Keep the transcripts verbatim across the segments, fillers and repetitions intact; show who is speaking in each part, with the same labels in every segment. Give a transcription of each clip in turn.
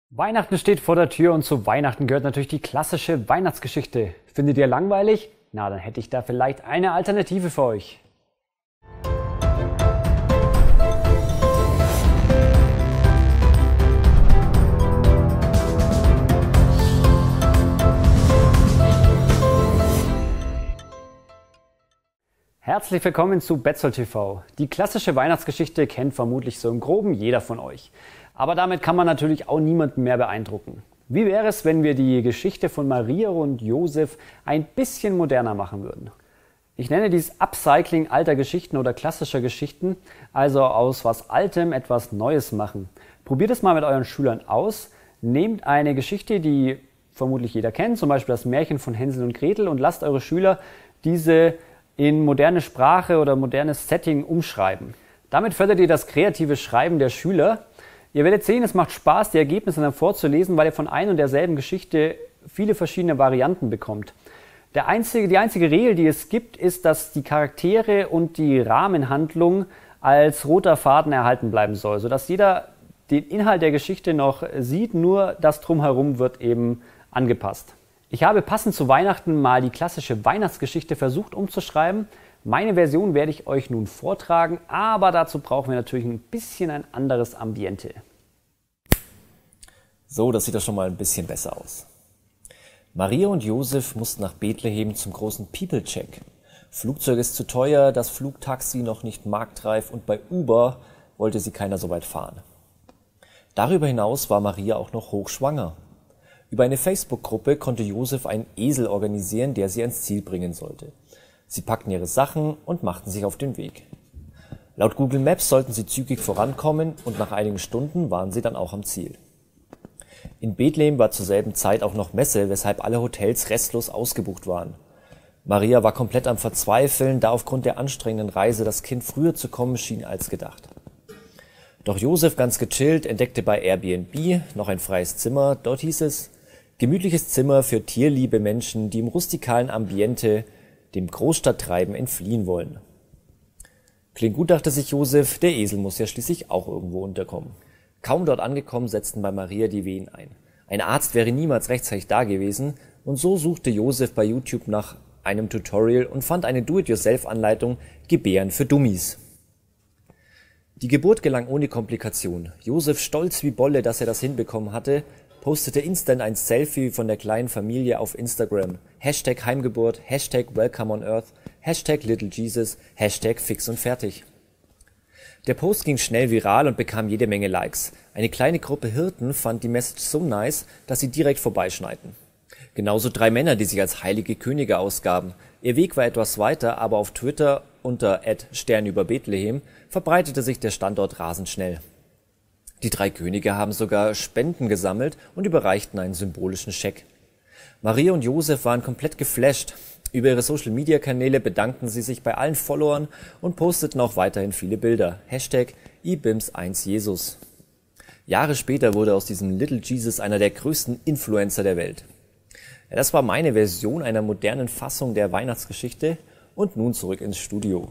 Speaker 1: Weihnachten steht vor der Tür und zu Weihnachten gehört natürlich die klassische Weihnachtsgeschichte. Findet ihr langweilig? Na, dann hätte ich da vielleicht eine Alternative für euch. Herzlich willkommen zu Betzold T V. Die klassische Weihnachtsgeschichte kennt vermutlich so im Groben jeder von euch. Aber damit kann man natürlich auch niemanden mehr beeindrucken. Wie wäre es, wenn wir die Geschichte von Maria und Josef ein bisschen moderner machen würden? Ich nenne dies Upcycling alter Geschichten oder klassischer Geschichten, also aus was Altem etwas Neues machen. Probiert es mal mit euren Schülern aus. Nehmt eine Geschichte, die vermutlich jeder kennt, zum Beispiel das Märchen von Hänsel und Gretel, und lasst eure Schüler diese in moderne Sprache oder modernes Setting umschreiben. Damit fördert ihr das kreative Schreiben der Schüler. Ihr werdet sehen, es macht Spaß, die Ergebnisse dann vorzulesen, weil ihr von ein und derselben Geschichte viele verschiedene Varianten bekommt. Der einzige, die einzige Regel, die es gibt, ist, dass die Charaktere und die Rahmenhandlung als roter Faden erhalten bleiben soll, sodass jeder den Inhalt der Geschichte noch sieht, nur das Drumherum wird eben angepasst. Ich habe passend zu Weihnachten mal die klassische Weihnachtsgeschichte versucht umzuschreiben. Meine Version werde ich euch nun vortragen, aber dazu brauchen wir natürlich ein bisschen ein anderes Ambiente.
Speaker 2: So, das sieht doch schon mal ein bisschen besser aus. Maria und Josef mussten nach Bethlehem zum großen People-Check. Flugzeug ist zu teuer, das Flugtaxi noch nicht marktreif und bei Uber wollte sie keiner so weit fahren. Darüber hinaus war Maria auch noch hochschwanger. Über eine Facebook-Gruppe konnte Josef einen Esel organisieren, der sie ans Ziel bringen sollte. Sie packten ihre Sachen und machten sich auf den Weg. Laut Google Maps sollten sie zügig vorankommen und nach einigen Stunden waren sie dann auch am Ziel. In Bethlehem war zur selben Zeit auch noch Messe, weshalb alle Hotels restlos ausgebucht waren. Maria war komplett am Verzweifeln, da aufgrund der anstrengenden Reise das Kind früher zu kommen schien als gedacht. Doch Josef, ganz gechillt, entdeckte bei Airbnb noch ein freies Zimmer. Dort hieß es: gemütliches Zimmer für tierliebe Menschen, die im rustikalen Ambiente dem Großstadttreiben entfliehen wollen. Klingt gut, dachte sich Josef, der Esel muss ja schließlich auch irgendwo unterkommen. Kaum dort angekommen, setzten bei Maria die Wehen ein. Ein Arzt wäre niemals rechtzeitig da gewesen, und so suchte Josef bei YouTube nach einem Tutorial und fand eine Do-it-yourself-Anleitung Gebären für Dummies. Die Geburt gelang ohne Komplikation. Josef, stolz wie Bolle, dass er das hinbekommen hatte, postete instant ein Selfie von der kleinen Familie auf Instagram. Hashtag Heimgeburt, Hashtag Welcome on Earth, Hashtag Little Jesus, Hashtag fix und fertig. Der Post ging schnell viral und bekam jede Menge Likes. Eine kleine Gruppe Hirten fand die Message so nice, dass sie direkt vorbeischneiten. Genauso drei Männer, die sich als heilige Könige ausgaben. Ihr Weg war etwas weiter, aber auf Twitter unter at Stern über Bethlehem verbreitete sich der Standort rasend schnell. Die drei Könige haben sogar Spenden gesammelt und überreichten einen symbolischen Scheck. Maria und Josef waren komplett geflasht. Über ihre Social-Media-Kanäle bedankten sie sich bei allen Followern und posteten auch weiterhin viele Bilder. Hashtag I B I M S eins Jesus. Jahre später wurde aus diesem Little Jesus einer der größten Influencer der Welt. Ja, das war meine Version einer modernen Fassung der Weihnachtsgeschichte. Und nun zurück ins Studio.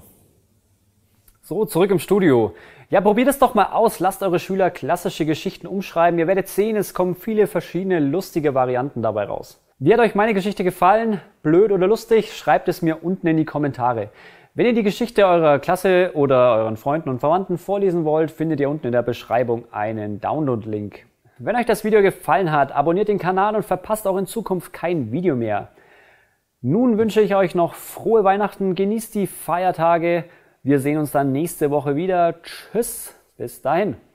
Speaker 1: So, zurück im Studio. Ja, probiert es doch mal aus. Lasst eure Schüler klassische Geschichten umschreiben. Ihr werdet sehen, es kommen viele verschiedene lustige Varianten dabei raus. Wie hat euch meine Geschichte gefallen? Blöd oder lustig? Schreibt es mir unten in die Kommentare. Wenn ihr die Geschichte eurer Klasse oder euren Freunden und Verwandten vorlesen wollt, findet ihr unten in der Beschreibung einen Download-Link. Wenn euch das Video gefallen hat, abonniert den Kanal und verpasst auch in Zukunft kein Video mehr. Nun wünsche ich euch noch frohe Weihnachten, genießt die Feiertage. Wir sehen uns dann nächste Woche wieder. Tschüss, bis dahin.